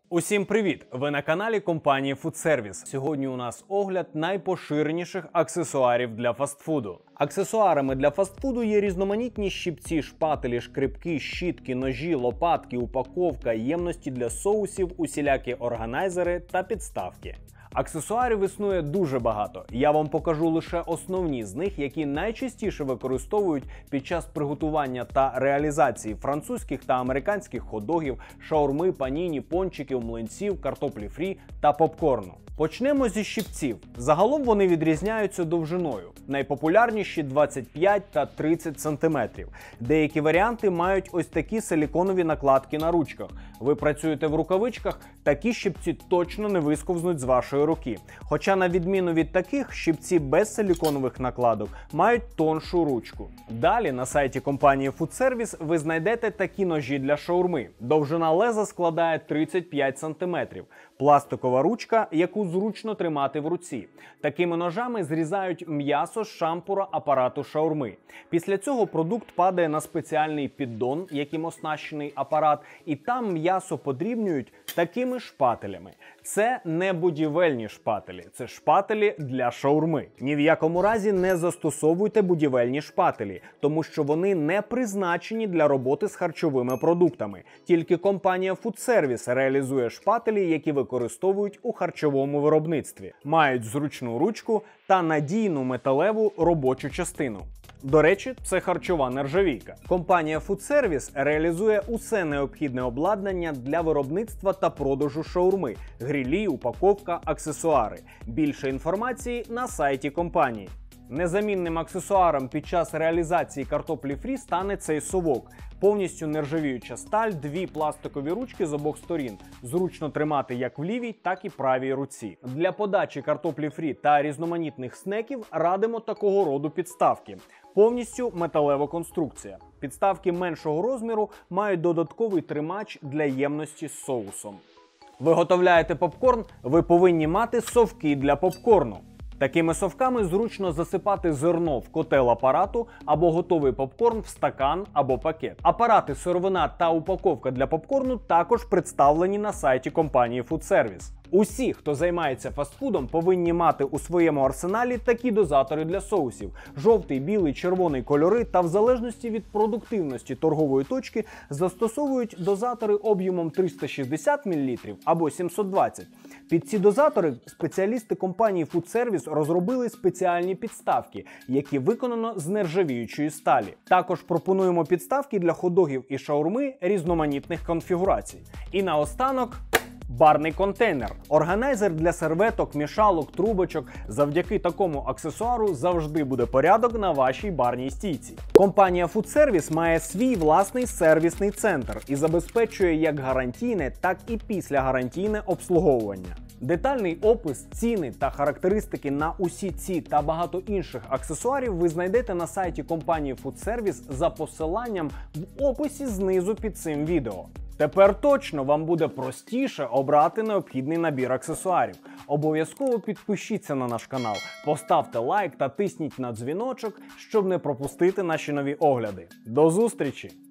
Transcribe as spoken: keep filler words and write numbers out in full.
Усім привіт! Ви на каналі компанії Food Service. Сьогодні у нас огляд найпоширеніших аксесуарів для фастфуду. Аксесуарами для фастфуду є різноманітні щипці, шпателі, шкребки, щітки, ножі, лопатки, упаковка, ємності для соусів, усілякі органайзери та підставки. Аксесуарів існує дуже багато. Я вам покажу лише основні з них, які найчастіше використовують під час приготування та реалізації французьких та американських хот-догів, шаурми, паніні, пончиків, млинців, картоплі фрі та попкорну. Почнемо зі щипців. Загалом вони відрізняються довжиною. Найпопулярніші двадцять п'ять та тридцять сантиметрів. Деякі варіанти мають ось такі силіконові накладки на ручках. Ви працюєте в рукавичках, такі щипці точно не висковзнуть з вашої руки. Хоча на відміну від таких, щипці без силіконових накладок мають тоншу ручку. Далі на сайті компанії Food Service ви знайдете такі ножі для шаурми. Довжина леза складає тридцять п'ять сантиметрів. Пластикова ручка, яку зручно тримати в руці. Такими ножами зрізають м'ясо з шампура апарату шаурми. Після цього продукт падає на спеціальний піддон, яким оснащений апарат, і там м'ясо подрібнюють такими шпателями. Це не будівельні шпателі, це шпателі для шаурми. Ні в якому разі не застосовуйте будівельні шпателі, тому що вони не призначені для роботи з харчовими продуктами. Тільки компанія Food Service реалізує шпателі, які використовують у харчовому виробництві. Мають зручну ручку та надійну металеву робочу частину. До речі, це харчова нержавійка. Компанія Food Service реалізує усе необхідне обладнання для виробництва та продажу шаурми, грилі, упаковка, аксесуари. Більше інформації на сайті компанії. Незамінним аксесуаром під час реалізації картоплі фрі стане цей совок. Повністю нержавіюча сталь, дві пластикові ручки з обох сторін. Зручно тримати як в лівій, так і правій руці. Для подачі картоплі фрі та різноманітних снеків радимо такого роду підставки. Повністю металева конструкція. Підставки меншого розміру мають додатковий тримач для ємності з соусом. Виготовляєте попкорн? Ви повинні мати совки для попкорну. Такими совками зручно засипати зерно в котел апарату або готовий попкорн в стакан або пакет. Апарати, сировина та упаковка для попкорну також представлені на сайті компанії Food Service. Усі, хто займається фастфудом, повинні мати у своєму арсеналі такі дозатори для соусів. Жовтий, білий, червоний кольори та в залежності від продуктивності торгової точки застосовують дозатори об'ємом триста шістдесят мілілітрів або сімсот двадцять. Під ці дозатори спеціалісти компанії Food Service розробили спеціальні підставки, які виконано з нержавіючої сталі. Також пропонуємо підставки для хот-догів і шаурми різноманітних конфігурацій. І наостанок – барний контейнер. Органайзер для серветок, мішалок, трубочок. Завдяки такому аксесуару завжди буде порядок на вашій барній стійці. Компанія Food Service має свій власний сервісний центр і забезпечує як гарантійне, так і післягарантійне обслуговування. Детальний опис, ціни та характеристики на усі ці та багато інших аксесуарів ви знайдете на сайті компанії Food Service за посиланням в описі знизу під цим відео. Тепер точно вам буде простіше обрати необхідний набір аксесуарів. Обов'язково підпишіться на наш канал, поставте лайк та тисніть на дзвіночок, щоб не пропустити наші нові огляди. До зустрічі!